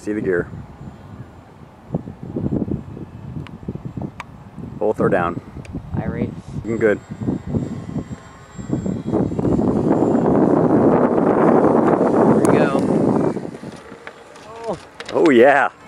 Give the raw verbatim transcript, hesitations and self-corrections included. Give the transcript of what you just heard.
see the gear. Both are down. Irate. Looking good. Here we go. Oh, oh yeah.